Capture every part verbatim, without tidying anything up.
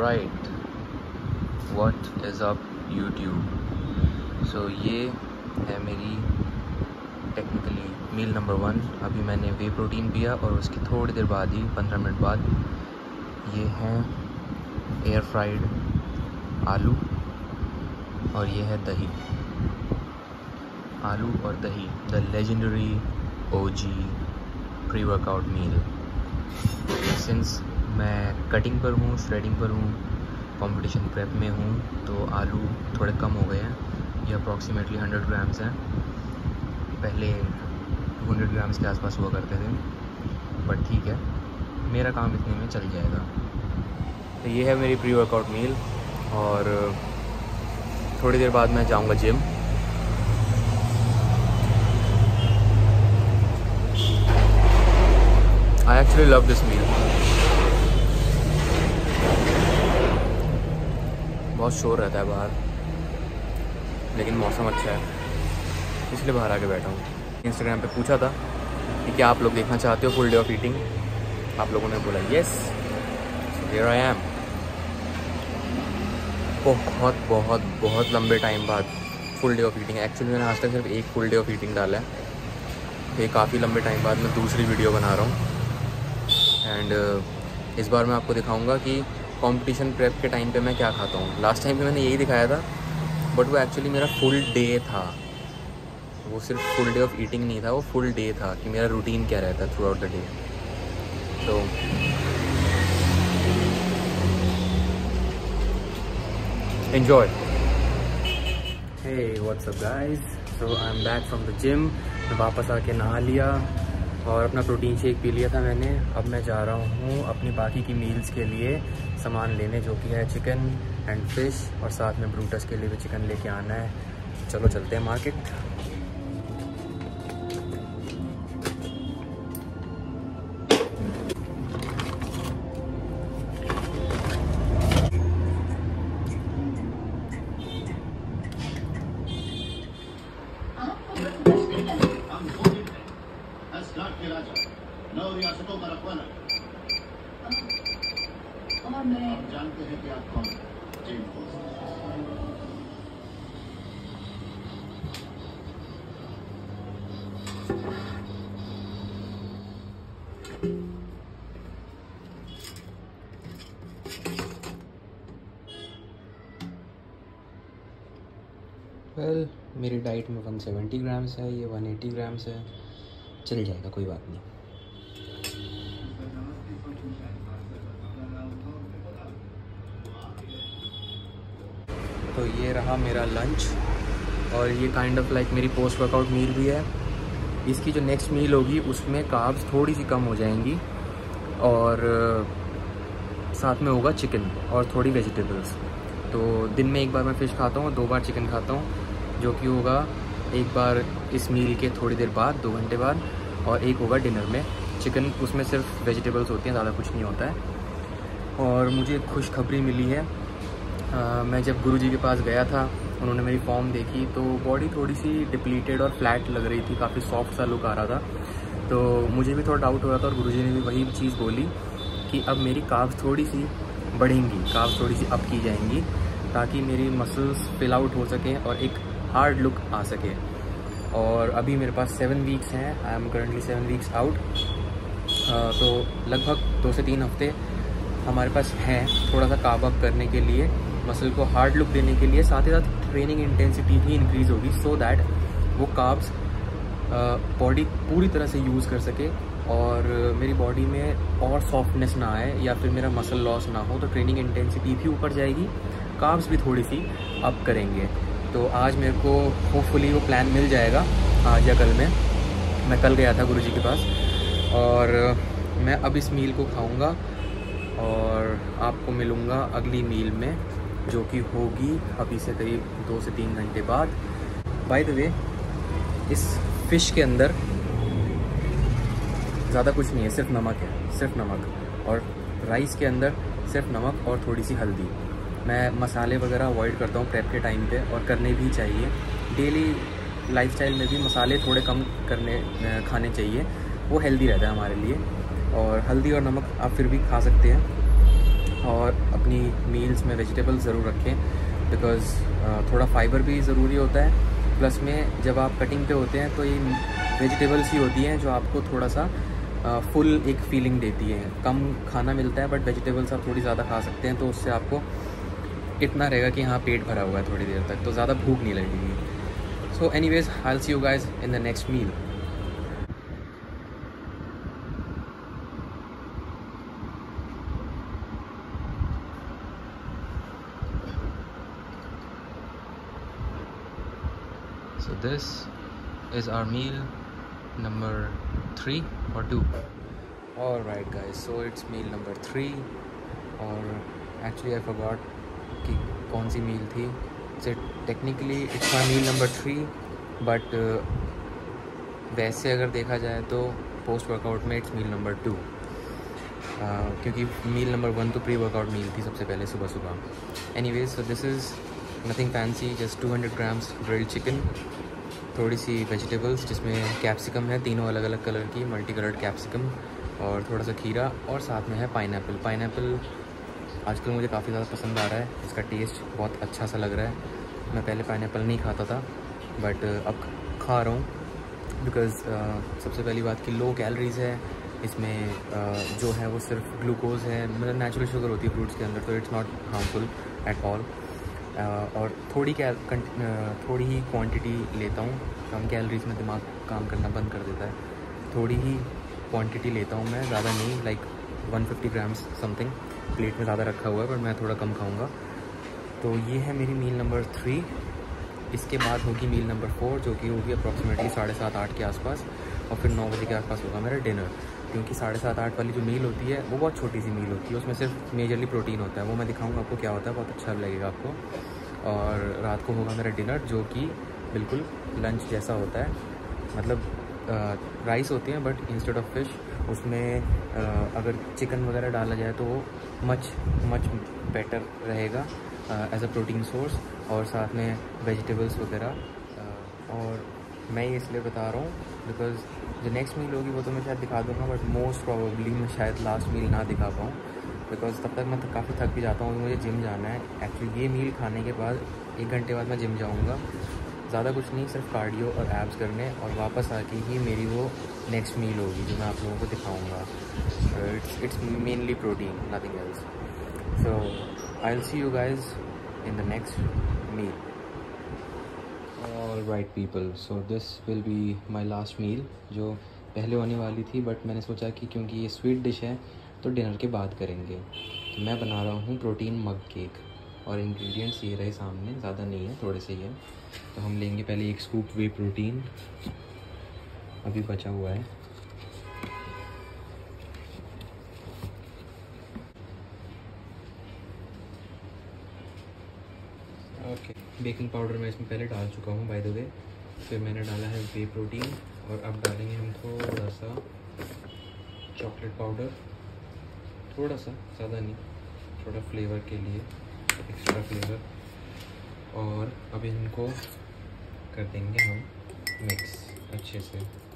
Right, what is up YouTube. So ये है मेरी टेक्निकली मील नंबर वन। अभी मैंने वे प्रोटीन पिया और उसकी थोड़ी देर बाद ही पंद्रह मिनट बाद ये है एयर फ्राइड आलू और ये है दही। आलू और दही, the legendary OG pre workout meal. Since मैं कटिंग पर हूँ, श्रेडिंग पर हूँ, कंपटीशन प्रेप में हूँ, तो आलू थोड़े कम हो गए हैं। ये अप्रॉक्सीमेटली हंड्रेड ग्राम्स हैं, पहले टू हंड्रेड ग्राम्स के आसपास हुआ करते थे, बट ठीक है, मेरा काम इतने में चल जाएगा। तो ये है मेरी प्री वर्कआउट मील और थोड़ी देर बाद मैं जाऊँगा gym. I actually love this meal. बहुत शोर रहता है बाहर, लेकिन मौसम अच्छा है इसलिए बाहर आके बैठा हूँ। इंस्टाग्राम पे पूछा था कि क्या आप लोग देखना चाहते हो फुल डे ऑफ ईटिंग। आप लोगों ने बोला येस, हियर आई एम। बहुत बहुत बहुत लंबे टाइम बाद full day of eating. Actually मैंने आज तक सिर्फ एक फुल डे ऑफ ईटिंग डाला है। ये काफ़ी लंबे टाइम बाद मैं दूसरी वीडियो बना रहा हूँ एंड uh, इस बार मैं आपको दिखाऊंगा कि कंपटीशन प्रेप के टाइम पे मैं क्या खाता हूँ। लास्ट टाइम पे मैंने यही दिखाया था, बट वो एक्चुअली मेरा फुल डे था। वो सिर्फ फुल डे ऑफ ईटिंग नहीं था, वो फुल डे था कि मेरा रूटीन क्या रहता है थ्रू आउट द डे। तो enjoy. Hey what's up guys, so I am back from the gym. मैं वापस आके नहा लिया और अपना प्रोटीन शेक पी लिया था मैंने। अब मैं जा रहा हूँ अपनी बाकी की मील्स के लिए सामान लेने, जो कि है चिकन एंड फिश, और साथ में ब्रूटस के लिए भी चिकन लेके आना है। चलो चलते हैं मार्केट। नौ रियासतों का रखवाला और मैं आप जानते हैं कि आप कौन जेम्स बोस। वेल, मेरी डाइट में वन सेवेंटी ग्राम्स है, ये वन एटी ग्राम्स है, चल जाएगा, कोई बात नहीं। तो ये रहा मेरा लंच और ये काइंड ऑफ लाइक मेरी पोस्ट वर्कआउट मील भी है। इसकी जो नेक्स्ट मील होगी उसमें कार्ब्स थोड़ी सी कम हो जाएंगी और साथ में होगा चिकन और थोड़ी वेजिटेबल्स। तो दिन में एक बार मैं फ़िश खाता हूँ, दो बार चिकन खाता हूँ, जो कि होगा एक बार इस मील के थोड़ी देर बाद, दो घंटे बाद, और एक होगा डिनर में। चिकन उसमें सिर्फ वेजिटेबल्स होती हैं, ज़्यादा कुछ नहीं होता है। और मुझे खुशखबरी मिली है, आ, मैं जब गुरुजी के पास गया था, उन्होंने मेरी फॉर्म देखी तो बॉडी थोड़ी सी डिप्लीटेड और फ्लैट लग रही थी, काफ़ी सॉफ्ट सा लुक आ रहा था। तो मुझे भी थोड़ा डाउट हो रहा था और गुरुजी ने भी वही चीज़ बोली कि अब मेरी कार्ब्स थोड़ी सी बढ़ेंगी, कार्ब्स थोड़ी सी अप की जाएंगी, ताकि मेरी मसल्स फिल आउट हो सकें और एक हार्ड लुक आ सके। और अभी मेरे पास सेवन वीक्स हैं, I am currently seven weeks out. तो लगभग दो से तीन हफ्ते हमारे पास हैं थोड़ा सा कार्ब अप करने के लिए, मसल को हार्ड लुक देने के लिए। साथ ही साथ ट्रेनिंग इंटेंसिटी भी इंक्रीज़ होगी, सो दैट वो कार्ब्स बॉडी पूरी तरह से यूज़ कर सके और मेरी बॉडी में और सॉफ्टनेस ना आए या फिर मेरा मसल लॉस ना हो। तो ट्रेनिंग इंटेंसिटी भी ऊपर जाएगी, कार्ब्स भी थोड़ी सी अप करेंगे। तो आज मेरे को होपफुली वो प्लान मिल जाएगा, आज या कल में। मैं कल गया था गुरुजी के पास और मैं अब इस मील को खाऊंगा और आपको मिलूँगा अगली मील में, जो कि होगी अभी से करीब दो से तीन घंटे बाद। बाय द वे, इस फ़िश के अंदर ज़्यादा कुछ नहीं है, सिर्फ नमक है, सिर्फ नमक। और राइस के अंदर सिर्फ नमक और थोड़ी सी हल्दी। मैं मसाले वगैरह अवॉइड करता हूँ प्रेप के टाइम पे, और करने भी चाहिए। डेली लाइफस्टाइल में भी मसाले थोड़े कम करने खाने चाहिए, वो हेल्दी रहता है हमारे लिए। और हल्दी और नमक आप फिर भी खा सकते हैं, और अपनी मील्स में वेजिटेबल्स ज़रूर रखें, बिकॉज़ थोड़ा फाइबर भी ज़रूरी होता है। प्लस में जब आप कटिंग पे होते हैं तो ये वेजिटेबल्स ही होती हैं जो आपको थोड़ा सा फुल एक फीलिंग देती है। कम खाना मिलता है बट वेजिटेबल्स आप थोड़ी ज़्यादा खा सकते हैं, तो उससे आपको इतना रहेगा कि हाँ पेट भरा हुआ है थोड़ी देर तक, तो ज़्यादा भूख नहीं लगेगी। So anyways, I will see you guys in the next meal. So this is our meal number three or two. All right guys, so it's meal number three. और actually I forgot कि कौन सी मील थी। So technically it's my meal number three, but uh, वैसे अगर देखा जाए तो post workout में इट्स मील नंबर टू, क्योंकि मील नंबर वन तो प्री वर्कआउट मील थी सबसे पहले सुबह सुबह। Anyways, so this is nothing fancy, just two hundred grams grilled chicken, थोड़ी सी वेजिटेबल्स जिसमें कैप्सिकम है, तीनों अलग अलग कलर की मल्टी कलर्ड कैप्सिकम, और थोड़ा सा खीरा, और साथ में है पाइनएप्पल। पाइनएप्पल आजकल मुझे काफ़ी ज़्यादा पसंद आ रहा है, इसका टेस्ट बहुत अच्छा सा लग रहा है। मैं पहले पाइनएप्पल नहीं खाता था बट अब खा रहा हूँ, बिकॉज़ uh, सबसे पहली बात कि लो कैलोरीज़ है इसमें, uh, जो है वो सिर्फ ग्लूकोज है, मतलब नेचुरल शुगर होती है फ्रूट्स के अंदर, तो it's not harmful at all. और थोड़ी कैल थोड़ी ही क्वांटिटी लेता हूँ, कम कैलोरीज में दिमाग काम करना बंद कर देता है। थोड़ी ही क्वांटिटी लेता हूँ मैं, ज़्यादा नहीं, like one fifty grams something plate में ज़्यादा रखा हुआ है, पर मैं थोड़ा कम खाऊँगा। तो ये है मेरी मील नंबर थ्री। इसके बाद होगी मील नंबर फोर, जो कि होगी अप्रॉक्सीमेटली साढ़े सात आठ के आसपास, और फिर नौ बजे के आसपास होगा मेरा डिनर। क्योंकि साढ़े सात आठ वाली जो मील होती है वो बहुत छोटी सी मील होती है, उसमें सिर्फ मेजरली प्रोटीन होता है, वो मैं दिखाऊंगा आपको क्या होता है, बहुत अच्छा लगेगा आपको। और रात को होगा मेरा डिनर, जो कि बिल्कुल लंच जैसा होता है, मतलब राइस होती हैं बट इंस्टेड ऑफ फिश उसमें आ, अगर चिकन वगैरह डाला जाए तो वो मच मच बेटर रहेगा एज अ प्रोटीन सोर्स, और साथ में वेजिटेबल्स वगैरह। और मैं ये इसलिए बता रहा हूँ बिकॉज़ जो नेक्स्ट मील होगी वो तो मैं शायद दिखा दूँगा, बट मोस्ट प्रॉबेबली मैं शायद लास्ट मील ना दिखा पाऊँ, बिकॉज़ तब तक मैं तो काफ़ी थक भी जाता हूँ, मुझे जिम जाना है। एक्चुअली ये मील खाने के बाद एक घंटे बाद मैं जिम जाऊँगा, ज़्यादा कुछ नहीं, सिर्फ कार्डियो और एब्स करने, और वापस आके ही मेरी वो नेक्स्ट मील होगी जो मैं आप लोगों को दिखाऊँगा। It's it's mainly protein, nothing else. So I will see you guys in the next meal. All right people, so this will be my last meal, जो पहले होने वाली थी, बट मैंने सोचा कि क्योंकि ये स्वीट डिश है तो डिनर के बाद करेंगे। तो मैं बना रहा हूँ प्रोटीन मग केक, और इंग्रेडिएंट्स ये रहे सामने, ज़्यादा नहीं है, थोड़े से ही है। तो हम लेंगे पहले एक स्कूप वे प्रोटीन, अभी बचा हुआ है, ओके। बेकिंग पाउडर मैं इसमें पहले डाल चुका हूँ बाय द वे, फिर मैंने डाला है वे प्रोटीन, और अब डालेंगे हम थोड़ा सा चॉकलेट पाउडर, थोड़ा सा, ज़्यादा नहीं, थोड़ा फ्लेवर के लिए, एक्स्ट्रा फ्लेवर। और अब इनको कर देंगे हम मिक्स अच्छे से।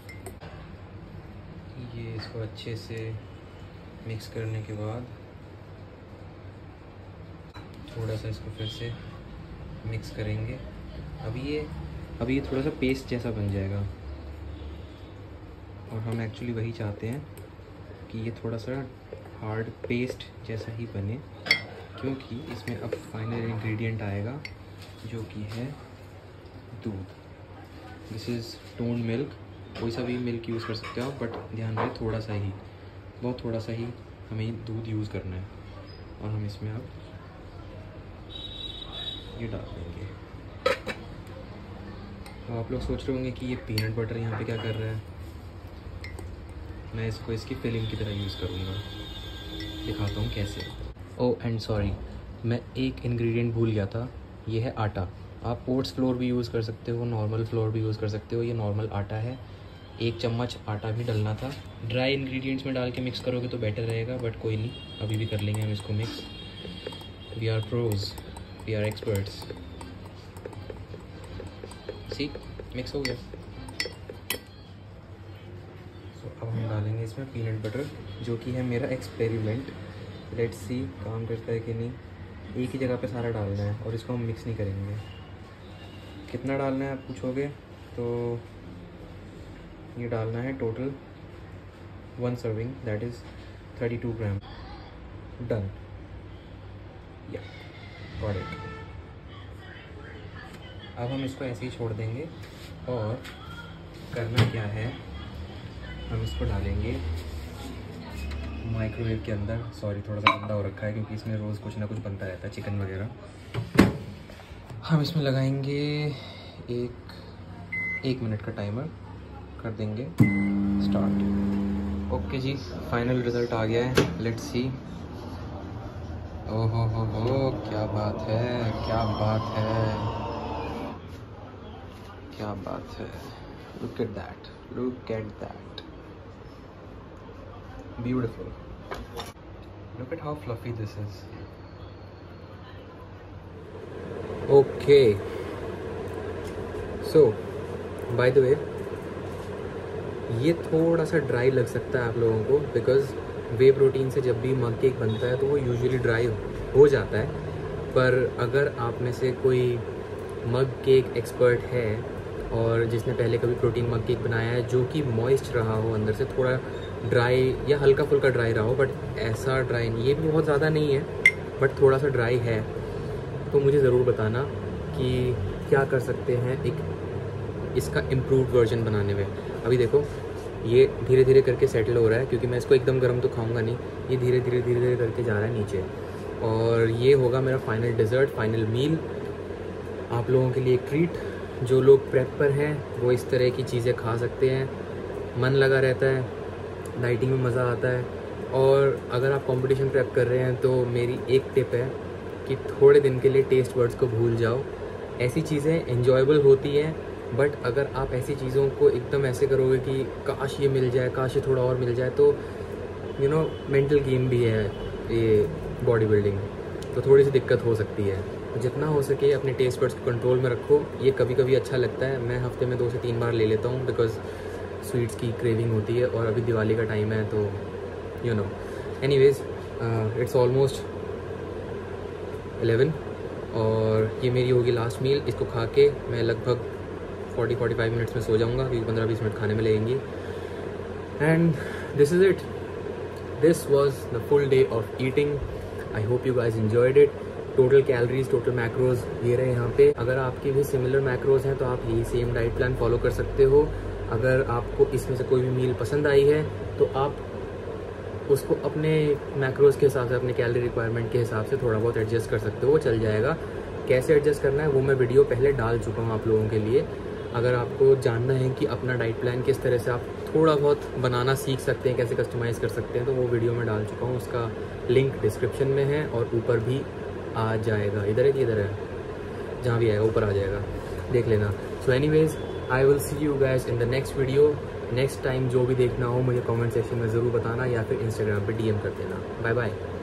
ये इसको अच्छे से मिक्स करने के बाद थोड़ा सा इसको फिर से मिक्स करेंगे। अभी ये अभी ये थोड़ा सा पेस्ट जैसा बन जाएगा, और हम एक्चुअली वही चाहते हैं कि ये थोड़ा सा हार्ड पेस्ट जैसा ही बने, क्योंकि इसमें अब फाइनल इंग्रेडिएंट आएगा जो कि है दूध। दिस इज़ टोन्ड मिल्क, कोई सा भी मिल्क यूज़ कर सकते हो, बट ध्यान रहे थोड़ा सा ही, बहुत थोड़ा सा ही हमें दूध यूज़ करना है। और हम इसमें अब ये डाल देंगे। तो आप लोग सोच रहे होंगे कि ये पीनट बटर यहाँ पे क्या कर रहा है, मैं इसको इसकी फिलिंग की तरह यूज़ करूँगा, दिखाता हूँ कैसे। ओह एंड सॉरी, मैं एक इंग्रेडिएंट भूल गया था, ये है आटा। आप ओट्स फ्लोर भी यूज़ कर सकते हो, नॉर्मल फ्लोर भी यूज़ कर सकते हो, ये नॉर्मल आटा है। एक चम्मच आटा भी डलना था। ड्राई इंग्रेडिएंट्स में डाल के मिक्स करोगे तो बेटर रहेगा, बट कोई नहीं, अभी भी कर लेंगे हम इसको mix. We are pros, we are experts. See mix हो गया। सो so, अब हम डालेंगे इसमें पीनट बटर, जो कि है मेरा एक्सपेरिमेंट। लेट्स सी काम करता है कि नहीं। एक ही जगह पे सारा डालना है और इसको हम मिक्स नहीं करेंगे। कितना डालना है आप पूछोगे तो ये डालना है total one serving, that is thirty two gram. Done, या गॉट इट। अब हम इसको ऐसे ही छोड़ देंगे और करना क्या है, हम इसको डालेंगे माइक्रोवेव के अंदर। सॉरी थोड़ा सा गंदा हो रखा है क्योंकि इसमें रोज़ कुछ ना कुछ बनता रहता है, चिकन वगैरह। हम इसमें लगाएंगे एक एक मिनट का टाइमर, कर देंगे स्टार्ट। ओके जी, फाइनल रिज़ल्ट आ गया है, लेट्स सी। ओहो हो हो, क्या बात है, क्या बात है, क्या बात है। Look at that, look at that, beautiful. Look at how fluffy this is. Okay. So, by the way, ये थोड़ा सा ड्राई लग सकता है आप लोगों को, बिकॉज़ वे प्रोटीन से जब भी मग केक बनता है तो वो यूजुअली ड्राई हो जाता है। पर अगर आप में से कोई मग केक एक्सपर्ट है और जिसने पहले कभी प्रोटीन मग केक बनाया है जो कि मॉइस्ट रहा हो, अंदर से थोड़ा ड्राई या हल्का फुल्का ड्राई रहा हो, बट ऐसा ड्राई नहीं, ये भी बहुत ज़्यादा नहीं है बट थोड़ा सा ड्राई है, तो मुझे ज़रूर बताना कि क्या कर सकते हैं एक इसका इम्प्रूव्ड वर्जन बनाने में। अभी देखो ये धीरे धीरे करके सेटल हो रहा है, क्योंकि मैं इसको एकदम गर्म तो खाऊंगा नहीं, ये धीरे धीरे धीरे धीरे करके जा रहा है नीचे, और ये होगा मेरा फाइनल डिज़र्ट, फाइनल मील आप लोगों के लिए एक ट्रीट। जो लोग प्रेप पर हैं वो इस तरह की चीज़ें खा सकते हैं, मन लगा रहता है, डाइटिंग में मज़ा आता है। और अगर आप कंपटीशन प्रेप कर रहे हैं तो मेरी एक टिप है कि थोड़े दिन के लिए टेस्ट बर्ड्स को भूल जाओ। ऐसी चीज़ें एन्जॉयबल होती हैं, बट अगर आप ऐसी चीज़ों को एकदम ऐसे करोगे कि काश ये मिल जाए, काश ये थोड़ा और मिल जाए, तो यू नो मेंटल गेम भी है ये बॉडी बिल्डिंग, तो थोड़ी सी दिक्कत हो सकती है। जितना हो सके अपने टेस्ट बड्स को कंट्रोल में रखो। ये कभी कभी अच्छा लगता है, मैं हफ्ते में दो से तीन बार ले लेता हूँ बिकॉज़ स्वीट्स की क्रेविंग होती है, और अभी दिवाली का टाइम है तो you know. Anyways, it's almost eleven और ये मेरी होगी लास्ट मील। इसको खा के मैं लगभग फोर्टी फोर्टी फाइव मिनट्स में सो जाऊँगा, क्योंकि पंद्रह बीस मिनट खाने में लगेंगी। And this is it, this was the full day of eating. I hope you guys enjoyed it. Total calories, total macros ये रहे यहाँ पे। अगर आपके भी सिमिलर मैक्रोज हैं तो आप यही सेम डाइट प्लान फॉलो कर सकते हो। अगर आपको इसमें से कोई भी मील पसंद आई है तो आप उसको अपने मैक्रोज के हिसाब से, अपने कैलोरी रिक्वायरमेंट के हिसाब से थोड़ा बहुत एडजस्ट कर सकते हो, वो चल जाएगा। कैसे एडजस्ट करना है वो मैं वीडियो पहले डाल चुका हूँ आप लोगों के लिए। अगर आपको जानना है कि अपना डाइट प्लान किस तरह से आप थोड़ा बहुत बनाना सीख सकते हैं, कैसे कस्टमाइज़ कर सकते हैं, तो वो वीडियो मैं डाल चुका हूँ। उसका लिंक डिस्क्रिप्शन में है और ऊपर भी आ जाएगा। इधर है कि इधर है, जहाँ भी आएगा ऊपर आ जाएगा, देख लेना। So anyways, I will see you guys in the next video. Next time जो भी देखना हो मुझे कमेंट सेक्शन में ज़रूर बताना, या फिर इंस्टाग्राम पे डीएम कर देना। Bye bye.